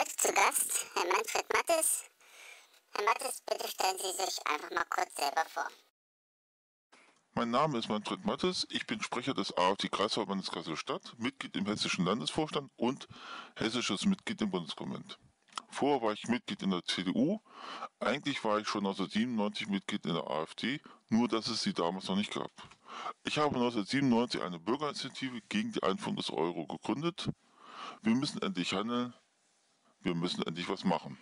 Heute zu Gast Herr Manfred Mattes. Herr Mattes, bitte stellen Sie sich einfach mal kurz selber vor. Mein Name ist Manfred Mattes, ich bin Sprecher des AfD-Kreisverbandes Kassel-Stadt, Mitglied im Hessischen Landesvorstand und hessisches Mitglied im Bundesparlament. Vorher war ich Mitglied in der CDU, eigentlich war ich schon 1997 Mitglied in der AfD, nur dass es sie damals noch nicht gab. Ich habe 1997 eine Bürgerinitiative gegen die Einführung des Euro gegründet. Wir müssen endlich handeln, wir müssen endlich was machen.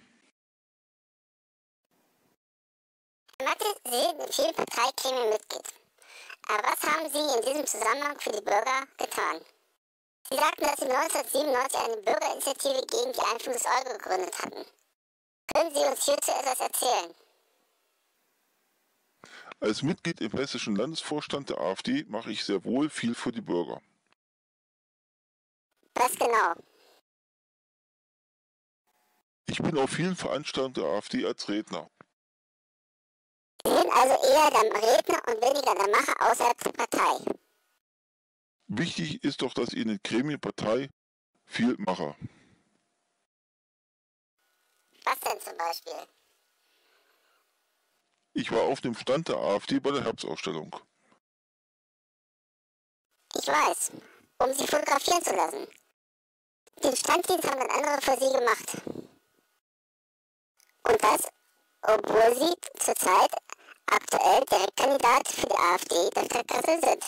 Herr Mattes, Sie sind in vielen Parteigremien Mitglied. Aber was haben Sie in diesem Zusammenhang für die Bürger getan? Sie sagten, dass Sie 1997 eine Bürgerinitiative gegen die Einführung des Euro gegründet hatten. Können Sie uns hierzu etwas erzählen? Als Mitglied im Hessischen Landesvorstand der AfD mache ich sehr wohl viel für die Bürger. Was genau? Ich bin auf vielen Veranstaltungen der AfD als Redner. Sie sind also eher der Redner und weniger der Macher außerhalb der Partei. Wichtig ist doch, dass ich in den Gremien Partei viel mache. Was denn zum Beispiel? Ich war auf dem Stand der AfD bei der Herbstausstellung. Ich weiß, um Sie fotografieren zu lassen. Den Standdienst haben dann andere für Sie gemacht. Und das, obwohl Sie zurzeit aktuell Direktkandidat für die AfD der Stadt Kassel sind.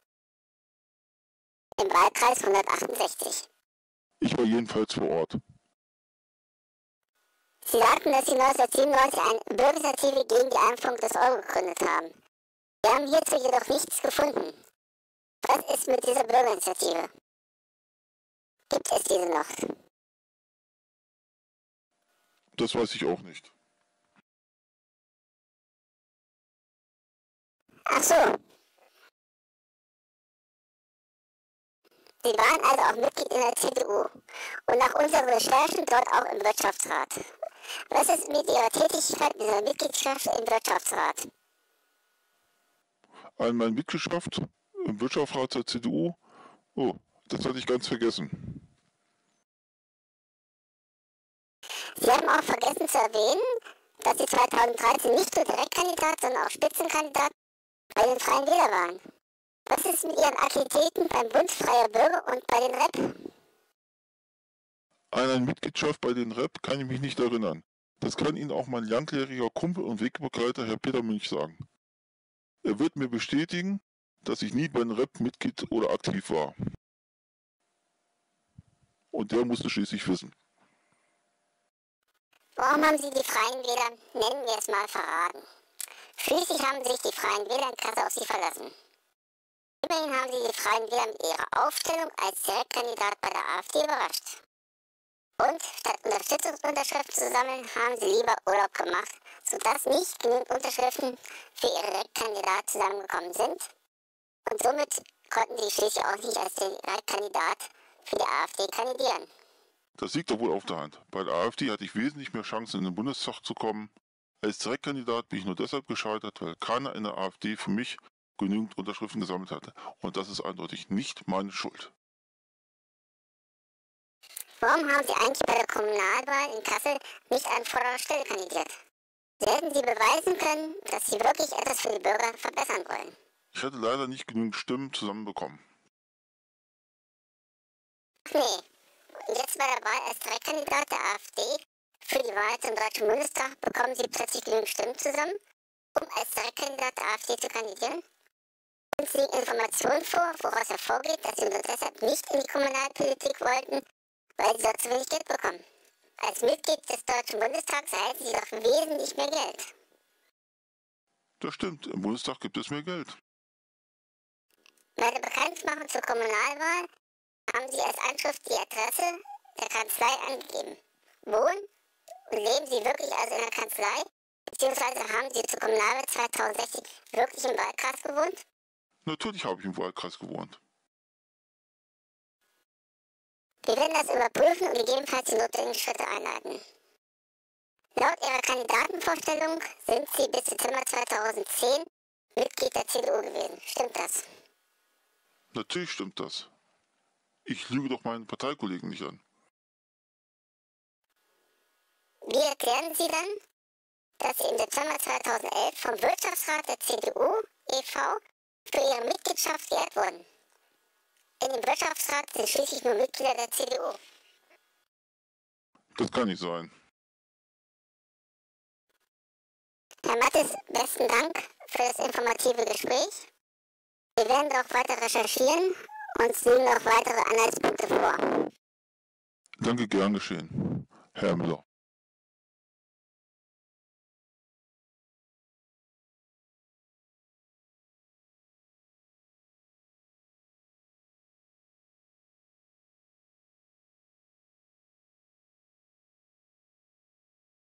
Im Wahlkreis 168. Ich war jedenfalls vor Ort. Sie sagten, dass Sie 1997 eine Bürgerinitiative gegen die Einführung des Euro gegründet haben. Sie haben hierzu jedoch nichts gefunden. Was ist mit dieser Bürgerinitiative? Gibt es diese noch? Das weiß ich auch nicht. Ach so. Sie waren also auch Mitglied in der CDU und nach unseren Recherchen dort auch im Wirtschaftsrat. Was ist mit Ihrer Tätigkeit in dieser Mitgliedschaft im Wirtschaftsrat? An meine Mitgliedschaft im Wirtschaftsrat der CDU? Oh, das hatte ich ganz vergessen. Sie haben auch vergessen zu erwähnen, dass Sie 2013 nicht nur Direktkandidat, sondern auch Spitzenkandidat bei den Freien Wähler waren. Was ist mit Ihren Aktivitäten beim Bund Freier Bürger und bei den REP? An eine Mitgliedschaft bei den REP kann ich mich nicht erinnern. Das kann Ihnen auch mein langjähriger Kumpel und Wegbegleiter Herr Peter Münch sagen. Er wird mir bestätigen, dass ich nie bei den REP Mitglied oder aktiv war. Und der musste schließlich wissen. Warum haben Sie die Freien Wähler, nennen wir es mal, verraten? Schließlich haben sich die Freien Wähler in Kassel auf Sie verlassen. Immerhin haben Sie die Freien Wähler mit Ihrer Aufstellung als Direktkandidat bei der AfD überrascht. Und statt Unterstützungsunterschriften zu sammeln, haben Sie lieber Urlaub gemacht, sodass nicht genügend Unterschriften für Ihre Direktkandidat zusammengekommen sind. Und somit konnten Sie schließlich auch nicht als Direktkandidat für die AfD kandidieren. Das liegt doch wohl auf der Hand. Bei der AfD hatte ich wesentlich mehr Chancen, in den Bundestag zu kommen. Als Direktkandidat bin ich nur deshalb gescheitert, weil keiner in der AfD für mich genügend Unterschriften gesammelt hatte. Und das ist eindeutig nicht meine Schuld. Warum haben Sie eigentlich bei der Kommunalwahl in Kassel nicht an vorderer Stelle kandidiert? Sie hätten Sie beweisen können, dass Sie wirklich etwas für die Bürger verbessern wollen. Ich hatte leider nicht genügend Stimmen zusammenbekommen. Ach nee. Und jetzt bei der Wahl als Direktkandidat der AfD für die Wahl zum Deutschen Bundestag bekommen Sie plötzlich genügend Stimmen zusammen, um als Direktkandidat der AfD zu kandidieren? Und Sie liegen Informationen vor, woraus hervorgeht, dass Sie nur deshalb nicht in die Kommunalpolitik wollten, weil Sie dort zu wenig Geld bekommen. Als Mitglied des Deutschen Bundestags erhalten Sie doch wesentlich mehr Geld. Das stimmt, im Bundestag gibt es mehr Geld. Bei der Bekanntmachung zur Kommunalwahl haben Sie als Anschrift die Adresse der Kanzlei angegeben. Wohnen und leben Sie wirklich also in der Kanzlei? Beziehungsweise haben Sie zur Kommunalwahl 2016 wirklich im Wahlkreis gewohnt? Natürlich habe ich im Wahlkreis gewohnt. Wir werden das überprüfen und gegebenenfalls die notwendigen Schritte einleiten. Laut Ihrer Kandidatenvorstellung sind Sie bis Dezember 2010 Mitglied der CDU gewesen. Stimmt das? Natürlich stimmt das. Ich lüge doch meinen Parteikollegen nicht an. Wie erklären Sie dann, dass Sie im Dezember 2011 vom Wirtschaftsrat der CDU e.V. für Ihre Mitgliedschaft geehrt wurden? In dem Wirtschaftsrat sind schließlich nur Mitglieder der CDU. Das kann nicht sein. Herr Mattes, besten Dank für das informative Gespräch. Wir werden darauf weiter recherchieren und uns liegen noch weitere Anhaltspunkte vor. Danke, gern geschehen. Herr Müller.